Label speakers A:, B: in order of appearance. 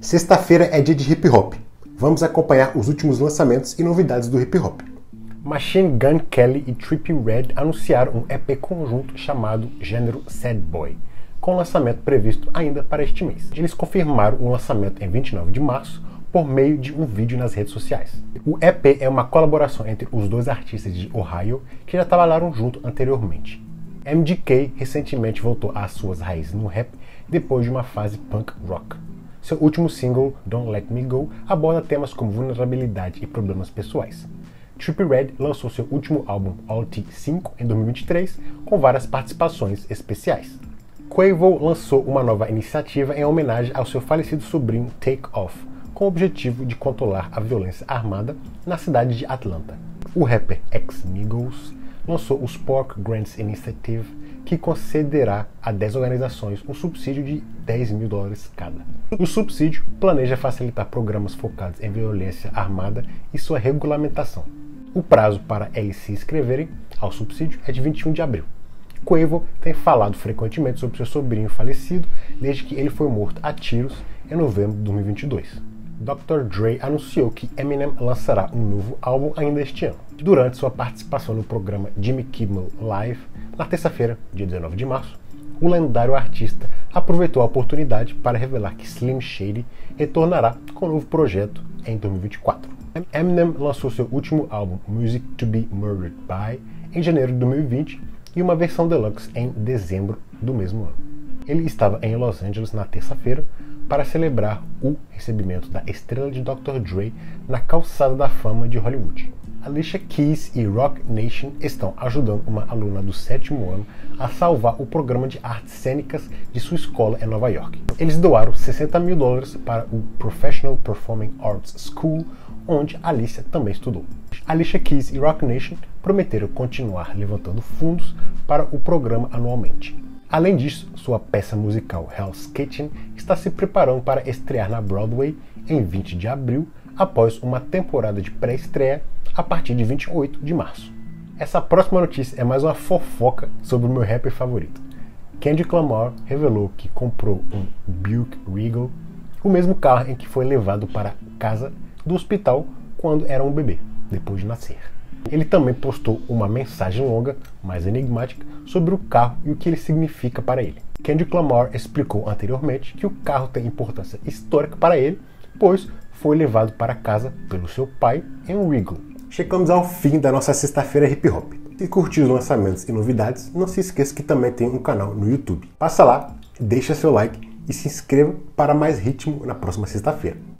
A: Sexta-feira é dia de hip hop. Vamos acompanhar os últimos lançamentos e novidades do hip hop.
B: Machine Gun Kelly e Trippie Redd anunciaram um EP conjunto chamado Gênero Sad Boy, com lançamento previsto ainda para este mês. Eles confirmaram o lançamento em 29 de março por meio de um vídeo nas redes sociais. O EP é uma colaboração entre os dois artistas de Ohio que já trabalharam junto anteriormente. MGK recentemente voltou às suas raízes no rap depois de uma fase punk rock. Seu último single, Don't Let Me Go, aborda temas como vulnerabilidade e problemas pessoais. Trippie Redd lançou seu último álbum, All T5, em 2023, com várias participações especiais. Quavo lançou uma nova iniciativa em homenagem ao seu falecido sobrinho Take Off, com o objetivo de controlar a violência armada na cidade de Atlanta. O rapper X-Migos lançou o Spork Grants Initiative, que concederá a 10 organizações um subsídio de $10 mil cada. O subsídio planeja facilitar programas focados em violência armada e sua regulamentação. O prazo para eles se inscreverem ao subsídio é de 21 de abril. Quavo tem falado frequentemente sobre seu sobrinho falecido desde que ele foi morto a tiros em novembro de 2022. Dr. Dre anunciou que Eminem lançará um novo álbum ainda este ano. Durante sua participação no programa Jimmy Kimmel Live, na terça-feira, dia 19 de março, o lendário artista aproveitou a oportunidade para revelar que Slim Shady retornará com um novo projeto em 2024. Eminem lançou seu último álbum, Music to Be Murdered By, em janeiro de 2020 e uma versão deluxe em dezembro do mesmo ano. Ele estava em Los Angeles na terça-feira para celebrar o recebimento da estrela de Dr. Dre na calçada da fama de Hollywood. Alicia Keys e Roc Nation estão ajudando uma aluna do 7º ano a salvar o programa de artes cênicas de sua escola em Nova York. Eles doaram $60 mil para o Professional Performing Arts School, onde Alicia também estudou. Alicia Keys e Roc Nation prometeram continuar levantando fundos para o programa anualmente. Além disso, sua peça musical Hell's Kitchen está se preparando para estrear na Broadway em 20 de abril, após uma temporada de pré-estreia a partir de 28 de março. Essa próxima notícia é mais uma fofoca sobre o meu rapper favorito. Kendrick Lamar revelou que comprou um Buick Regal, o mesmo carro em que foi levado para a casa do hospital quando era um bebê, depois de nascer. Ele também postou uma mensagem longa, mais enigmática, sobre o carro e o que ele significa para ele. Kendrick Lamar explicou anteriormente que o carro tem importância histórica para ele, pois foi levado para casa pelo seu pai em um Regal.
A: Chegamos ao fim da nossa sexta-feira hip hop. Se curtiu os lançamentos e novidades, não se esqueça que também tem um canal no YouTube. Passa lá, deixa seu like e se inscreva para mais ritmo na próxima sexta-feira.